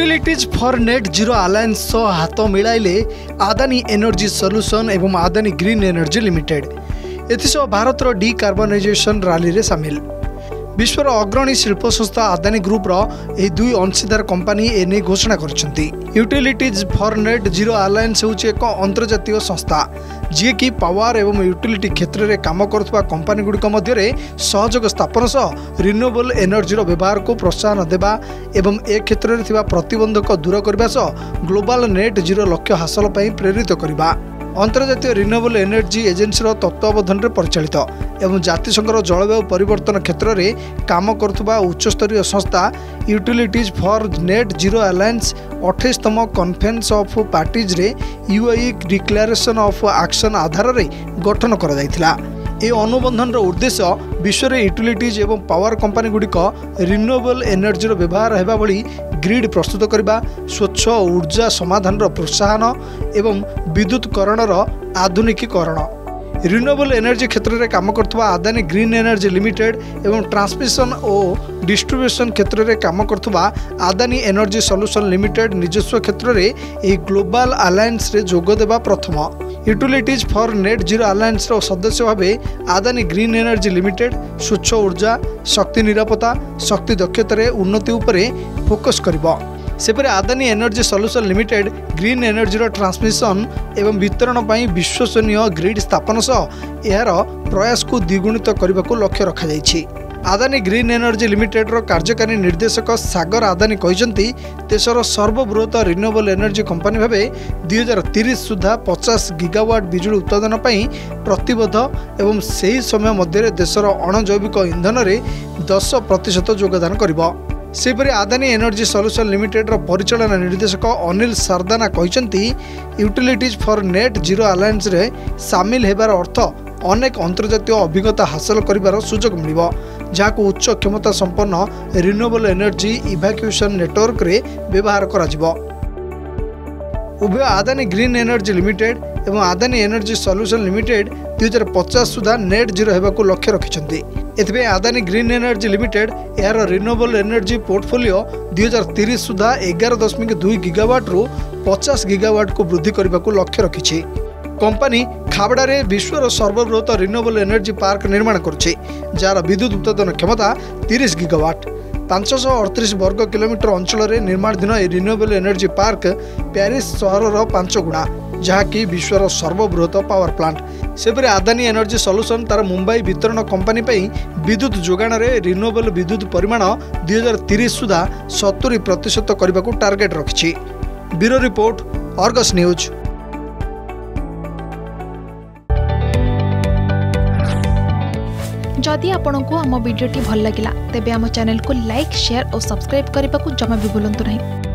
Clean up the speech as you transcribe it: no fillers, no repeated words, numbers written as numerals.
Utilities for net zero alliance सह हाथ मिलाइले आदानी एनर्जी सॉल्यूशन एवं आदानी ग्रीन एनर्जी लिमिटेड। एथिसह भारतर डिकार्बनाइजेशन रैली रे शामिल। विश्वर अग्रणी शिल्प संस्था आदानी ग्रुप रो दुई अंशीदार कंपनी एने घोषणा करछंती। Utilities for net zero alliance होची एक अंतर्जातीय संस्था जी कि पावर एवं यूटिलिटी क्षेत्र में काम करुवा कंपनी गुड़िक मध्य सहयोग स्थापन सह रिन्यूएबल एनर्जी व्यवहार को प्रोत्साहन देवा एवं ए क्षेत्र में प्रतिबंधक दूर करने सह ग्लोबल नेट जीरो लक्ष्य हासिल पर प्रेरित करने अंतर्जातीय रिन्यूएबल एनर्जी एजेन्सी तत्वावधान में परिचालित एवं जातिसंघर जलवायु परिवर्तन क्षेत्र में काम करुवा उच्चस्तरीय संस्था utilities for net zero alliance 28तम कॉन्फ्रेंस ऑफ पार्टीज रे यूआई डिक्लेरेशन ऑफ एक्शन आधार रे गठन करा जायथिला। ए अनुबंधन उद्देश्य विश्व में यूटिलिटीज एवं पावर कंपनी गुड़िक रिन्यूएबल एनर्जी व्यवहार होगा भली ग्रिड प्रस्तुत करने, स्वच्छ ऊर्जा समाधान प्रोत्साहन एवं विद्युतकरण आधुनिकीकरण। रिन्यूएबल एनर्जी क्षेत्र में काम करुवा आदानी ग्रीन एनर्जी लिमिटेड एवं ट्रांसमिशन और डिस्ट्रीब्यूशन क्षेत्र में काम करुवा आदानी एनर्जी सॉल्यूशन लिमिटेड निजस्व क्षेत्र में एक ग्लोबल अलायंस रे जोग देवा प्रथम। Utilities for net zero alliance रो सदस्य भावे आदानी ग्रीन एनर्जी लिमिटेड स्वच्छ ऊर्जा, शक्ति निरापत्ता, शक्ति दक्षतार उन्नति उपरे फोकस करिबो। सेपरे Adani energy solution limited green energy transmission एवं वितरण पर विश्वसनीय ग्रिड स्थापन सह यार प्रयास को द्विगुणित करने को लक्ष्य रखा जायछि। आदानी ग्रीन एनर्जी लिमिटेड कार्यकारी निर्देशक सागर आदानी कहते देशर सर्वबृहत रिन्यूएबल एनर्जी कंपनी भाव 2030 सुधा 50 गीगावाट बिजुली उत्पादन प्रतिबद्ध एवं सही समय मध्य देशर अणजैविक इंधन में 10% योगदान करिबो। सेपरि आदानी एनर्जी सॉल्यूशन लिमिटेड परिचालन निर्देशक अनिल सारदाना कहते utilities for net zero alliance रे सामिल हेबार अर्थ अनेक अंतर्जातीय अभिज्ञता हासिल करिबार सुजोग मिलिबो, जहां उच्च क्षमता संपन्न रिन्यूएबल एनर्जी इवैक्यूएशन नेटवर्क रे व्यवहार करा जिवो। उभय आदानी ग्रीन एनर्जी लिमिटेड एवं आदानी एनर्जी सॉल्यूशन लिमिटेड 2050 सुधा नेट जीरो हेबाकू लक्ष्य रखिछन्ती। एथिबे आदानी ग्रीन एनर्जी लिमिटेड यार रिन्यूएबल एनर्जी पोर्टफोलियो 2030 सुधा 11.2 गीगावाट रु 50 गीगावाट को वृद्धि करने को लक्ष्य रखिछि। कंपनी खाबड़ारे विश्वर सर्वबृहत रिन्यूएबल एनर्जी पार्क निर्माण करुछि, जार विद्युत उत्पादन क्षमता 30 गीगावाट। 538 वर्ग किलोमीटर अंचल में निर्माणाधीन रिन्यूएबल एनर्जी पार्क पेरिस सहर 5 गुणा, जहाँकि विश्वर सर्वबृहत पावर प्लांट। सेपरि आदानी एनर्जी सॉल्यूशन तार मुंबई वितरण कंपनी विद्युत जोगाण में रिन्यूएबल विद्युत परिमाण 2030 सुधा 70% करने को टार्गेट रखिछि। Bureau report, Argus news. जदि आपंक आम भिडी भल लगा तेब आम चैनल को लाइक, शेयर और सब्सक्राइब करने को जमा भी भूलु नहीं।